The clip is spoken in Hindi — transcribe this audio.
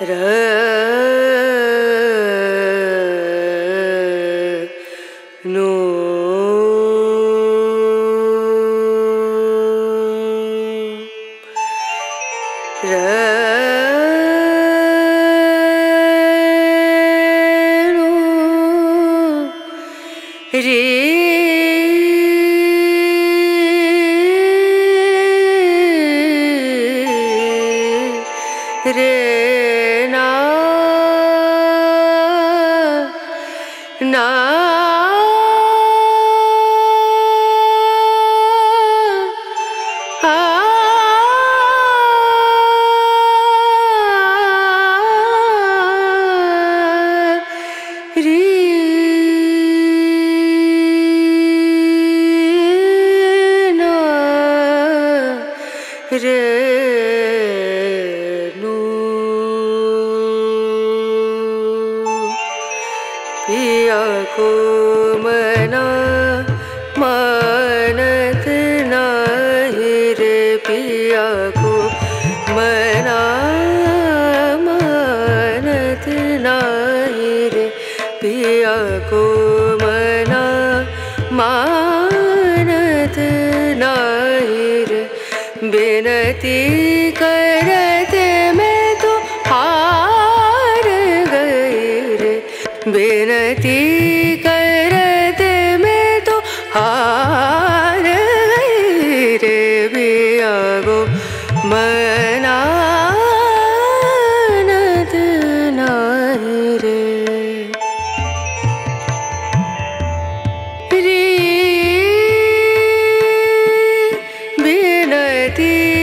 र नो र नो रे रे ना ना रे ना रे पिया को मना मानत नाही रे पिया को मना मानत नाही रे पिया को मना मानत नाही रे बिनती करते मैं तो हार गई रे बिनती करते मैं तो हार गई रे पिया को मनानत नाही रे रे बिनती